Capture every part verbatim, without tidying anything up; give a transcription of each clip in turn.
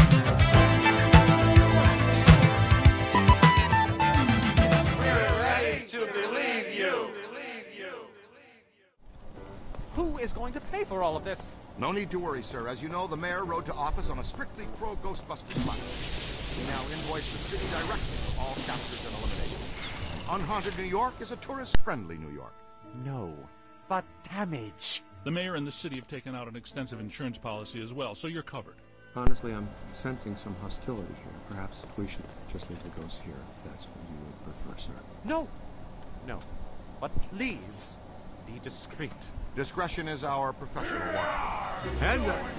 Who is going to pay for all of this? No need to worry, sir. As you know, the mayor rode to office on a strictly pro-Ghostbusters platform. We now invoice the city directly for all captures and eliminations. Unhaunted New York is a tourist-friendly New York. No, but damage. The mayor and the city have taken out an extensive insurance policy as well, so you're covered. Honestly, I'm sensing some hostility here. Perhaps we should just leave the ghosts here, if that's what you would prefer, sir. No. No. But please, be discreet. Discretion is our professional watch. Heads up!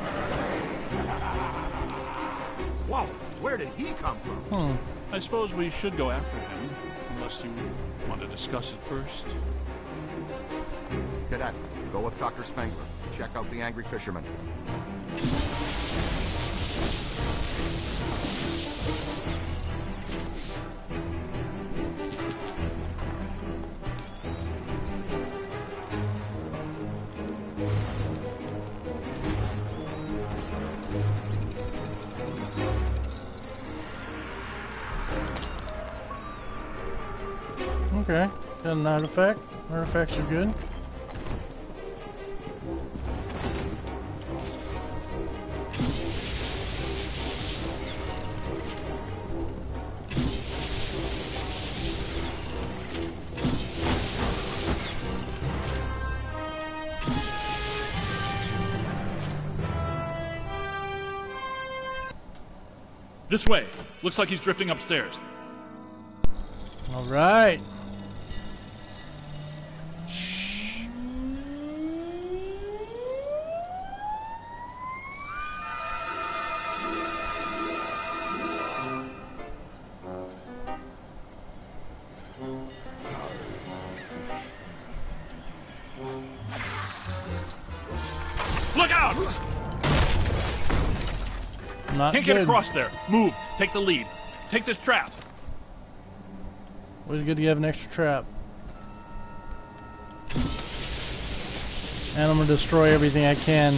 Whoa, where did he come from? Hmm. I suppose we should go after him, unless you want to discuss it first. Cadet, go with Doctor Spangler. Check out the angry fisherman. Okay, got an artifact. Artifacts are good. This way. Looks like he's drifting upstairs. All right. Look out! Not Can't good. get across there. Move. Take the lead. Take this trap. Always good to have an extra trap. And I'm gonna destroy everything I can.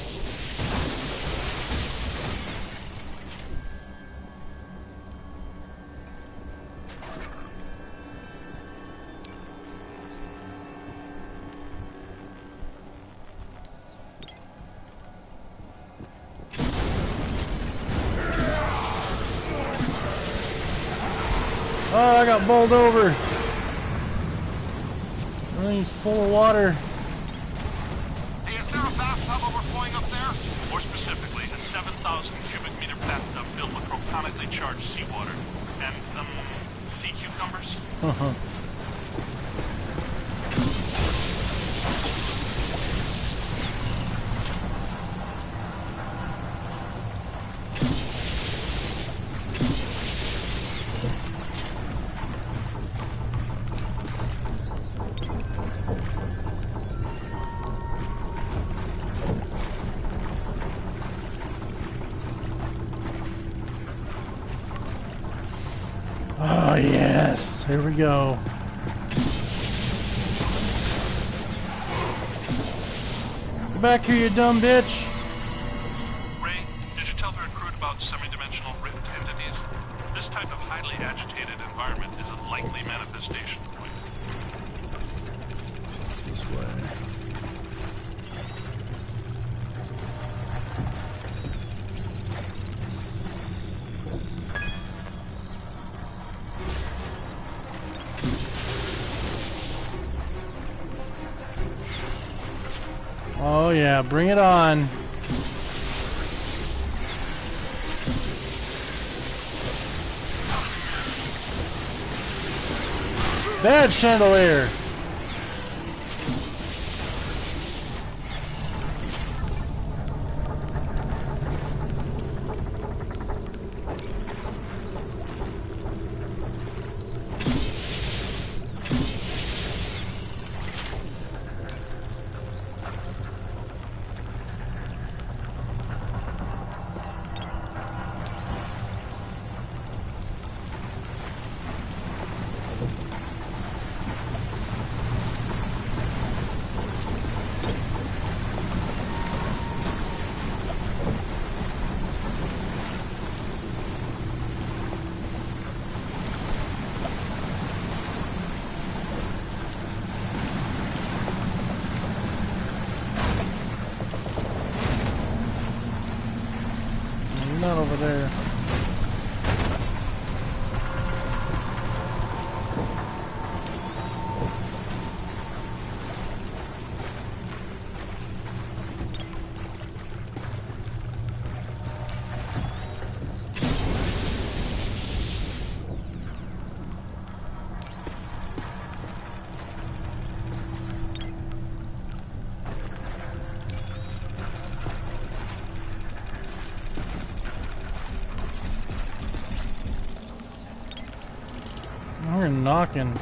Oh, I got bowled over. Everything's full of water. Hey, is there a bathtub overflowing up there? More specifically, a seven thousand cubic meter bathtub filled with protonically charged seawater. And, um, sea cucumbers? Uh-huh. Oh yes, here we go. Get back here, you dumb bitch. Ray, did you tell the recruit about semi-dimensional rift entities? This type of highly agitated environment is a likely manifestation point. It's this way. Oh yeah, bring it on. Bad chandelier. not over there. We're knocking.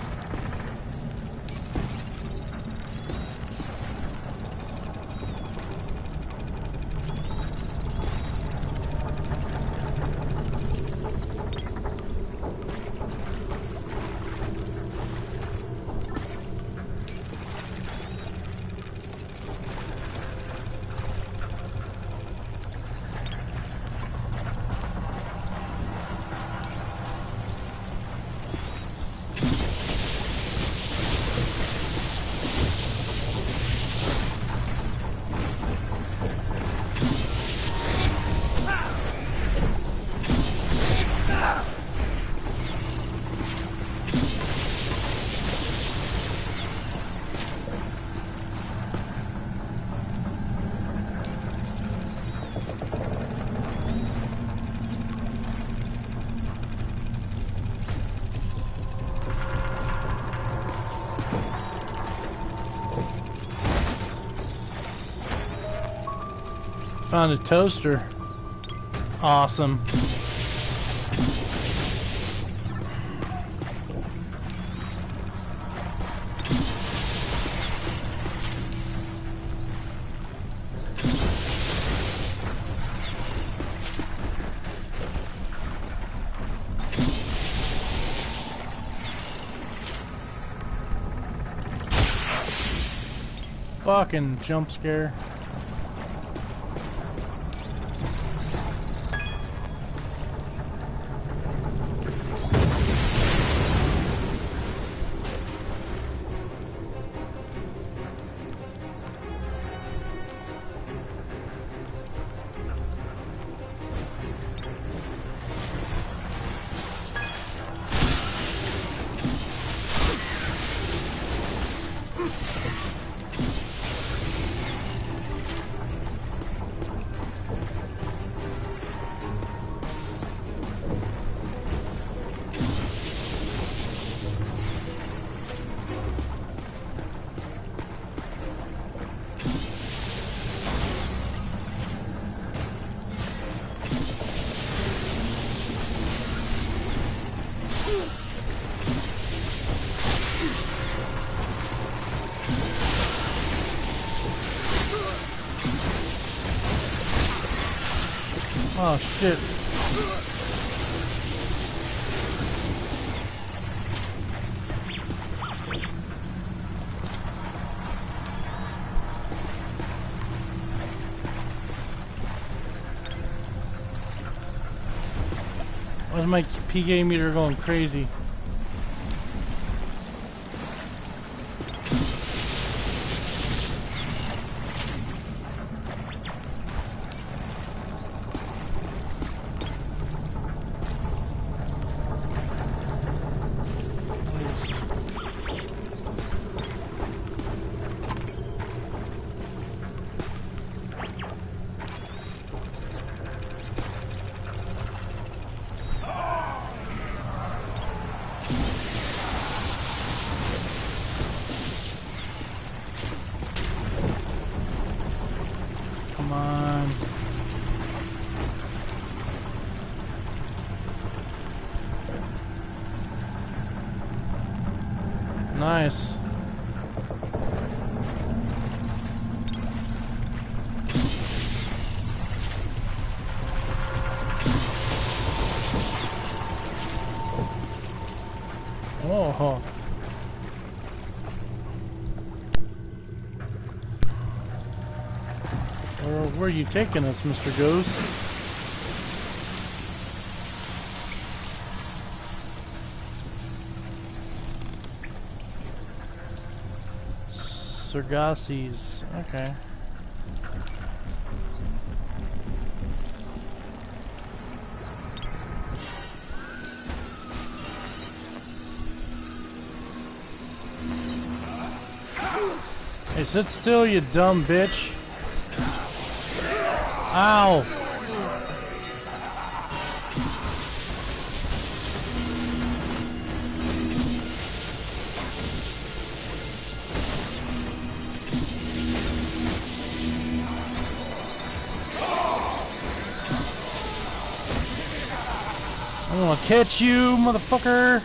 Found a toaster. Awesome. Fucking jump scare. Oh shit. Why's my P K meter going crazy? Come on. Nice. Oh. Where, where are you taking us, Mister Ghost? Sargassi's. Okay. Hey, sit still, you dumb bitch. Ow. I'm gonna catch you, motherfucker.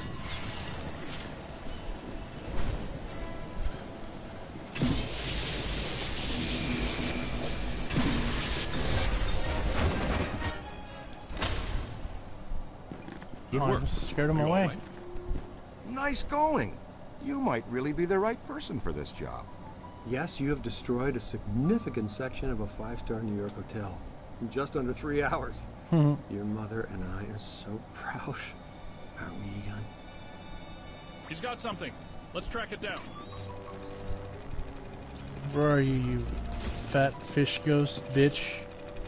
Good Oh, I work. just scared him You all away. right? Nice going. You might really be the right person for this job. Yes, you have destroyed a significant section of a five-star New York hotel in just under three hours. Your mother and I are so proud. Aren't we, Egon? He's got something. Let's track it down. Where are you, you fat fish ghost bitch?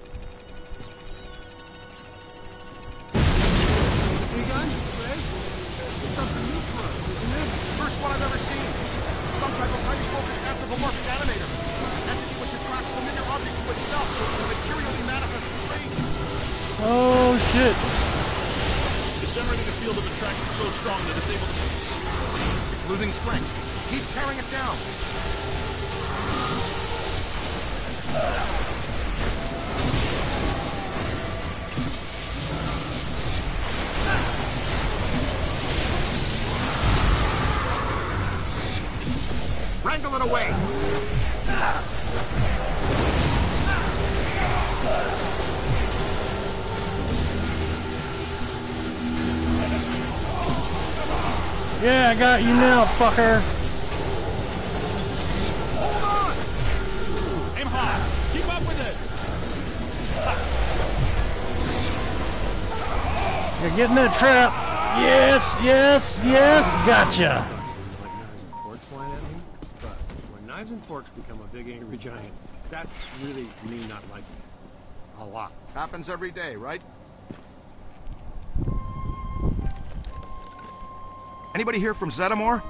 Egon? Ray? It's something new for us, isn't it? First one I've ever seen. Some type of highly focused anthropomorphic animator. An entity which attracts familiar objects to itself so it can materially manifest in range. Oh shit! It's generating a field of attraction so strong that it's able to... It's losing strength. Keep tearing it down. Wrangle it away. Yeah, I got you now, fucker! Hold on. Aim high. Keep up with it. You're getting that trap! Yes, yes, yes! Gotcha! Like knives and forks flying at me, but when knives and forks become a big angry giant, that's really me not liking it. A lot. Happens every day, right? Anybody here from Zetamore?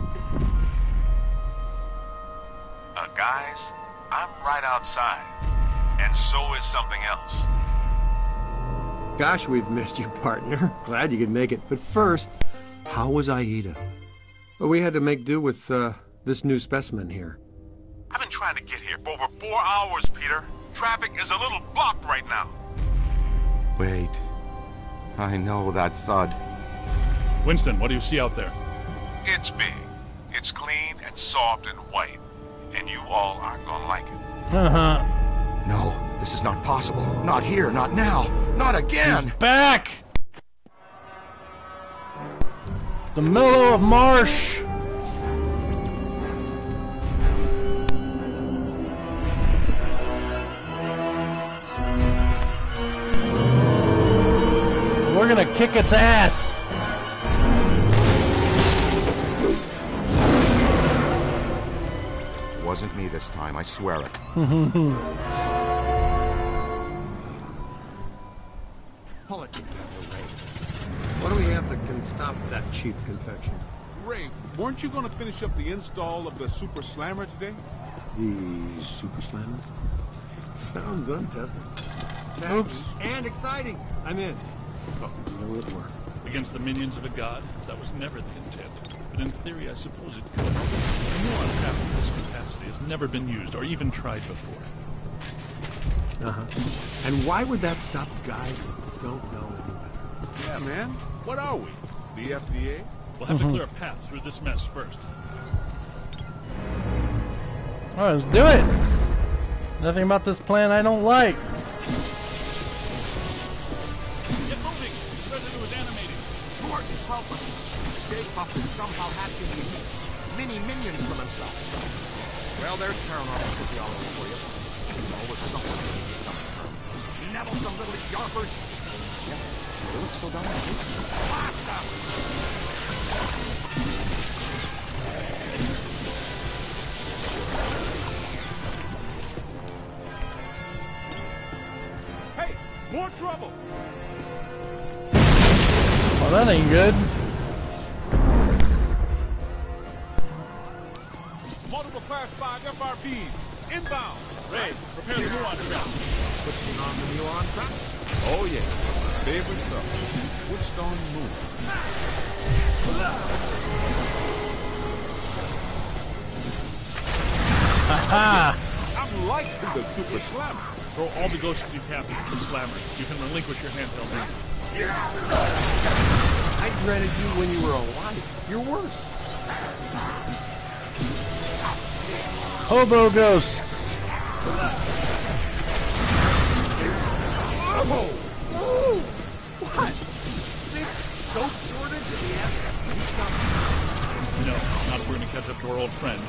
Uh, guys, I'm right outside. And so is something else. Gosh, we've missed you, partner. Glad you could make it. But first, how was Aida? Well, we had to make do with uh, this new specimen here. I've been trying to get here for over four hours, Peter. Traffic is a little blocked right now. Wait. I know that thud. Winston, what do you see out there? It's big. It's clean and soft and white. And you all aren't gonna like it. Haha. No, this is not possible. Not here, not now, not again! Back! The middle of marsh! We're gonna kick its ass! Wasn't me this time, I swear it. Pull it together, Ray. What do we have that can stop that cheap confection? Ray, weren't you going to finish up the install of the Super Slammer today? The Super Slammer? Sounds untested. Oops. And exciting. I'm in. Oh, will it work? Against the minions of a god? That was never the intent. But in theory, I suppose it could. A neuron of this capacity has never been used or even tried before. Uh-huh. And why would that stop guys that don't know any better? Yeah, man. What are we? The F D A? We'll have to clear a path through this mess first. Alright, let's do it! Nothing about this plan I don't like. Get moving! This residue is animating. Mort, help us. Stay Puft is somehow hatching these mini minions for himself. Well, there's paranormal physiology for you. Always something. Some Nettlesome little yarpers. Yeah, they look so darn tasty. Blast them! Hey, more trouble! Well, that ain't good. Multiple Class five F R Ps. Inbound. Ray, prepare the nuance track. Switching on the muon track. Oh, yeah. Favorite stuff. Switched on move. Aha! I'm liking the Super Slammer. Throw all the ghosts you have into the slammer. You can relinquish your handheld now. I dreaded you when you were alive. You're worse. Hobo ghosts. Oh! Oh! What? Big soap shortage in the app? No, not if we're gonna catch up to our old friend.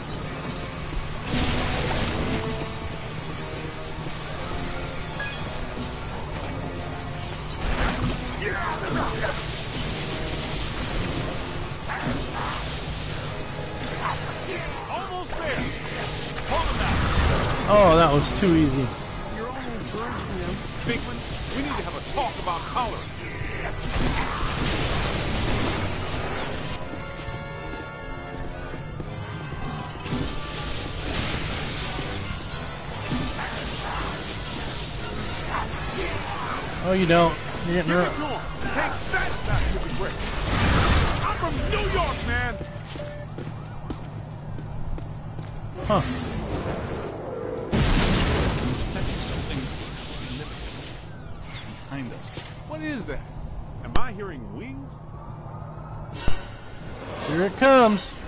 Almost there. Hold him now. Oh, that was too easy. You're only encouraging them. Pinkman, we need to have a talk about tolerance. Oh, you don't. You're getting Give it ru- to him. Take that, that stupid brick. I'm from New York, man. Huh. Something significant behind us. What is that? Am I hearing wings? Here it comes.